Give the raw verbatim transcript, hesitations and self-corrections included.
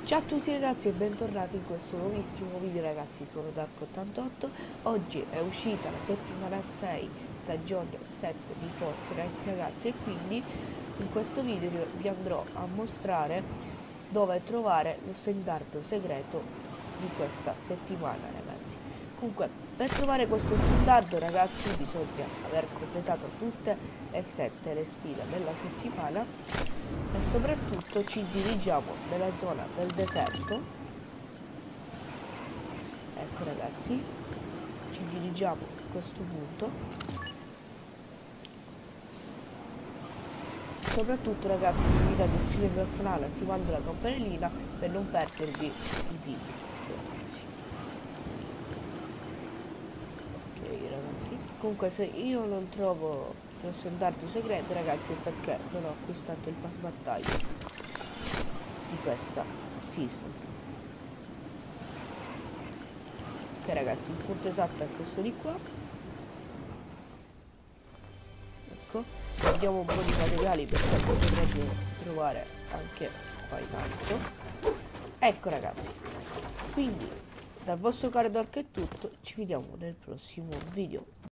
Ciao a tutti ragazzi e bentornati in questo nuovissimo video ragazzi, sono Dark ottantotto. Oggi è uscita la settimana sei stagione sette di Fortnite ragazzi, e quindi in questo video vi andrò a mostrare dove trovare lo standard segreto di questa settimana ragazzi. Comunque, per trovare questo standard ragazzi bisogna aver completato tutte e sette le sfide della settimana e soprattutto ci dirigiamo nella zona del deserto. Ecco ragazzi, ci dirigiamo a questo punto. Soprattutto ragazzi vi invito ad iscrivervi al canale attivando la campanellina per non perdervi i video ragazzi. Ok ragazzi, comunque se io non trovo lo standard segreto ragazzi è perché non ho acquistato il pass battaglia di questa season. Ok ragazzi, il punto esatto è questo di qua. Ecco, prendiamo un po' di materiali perché potremmo trovare anche qua in alto. Ecco ragazzi, quindi dal vostro caro Dark è tutto, ci vediamo nel prossimo video.